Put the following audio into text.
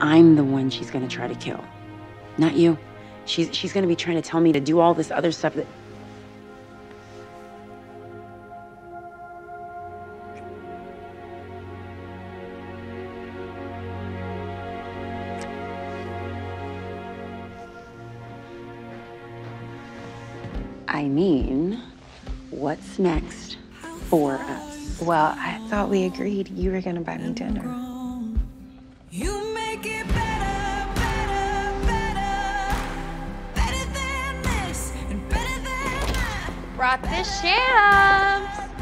I'm the one she's gonna try to kill, not you. She's gonna be trying to tell me to do all this other stuff that... I mean, what's next for us? Well, I thought we agreed you were gonna buy me dinner. You make it better, better, better. Better than this and better than that. Brought the shams.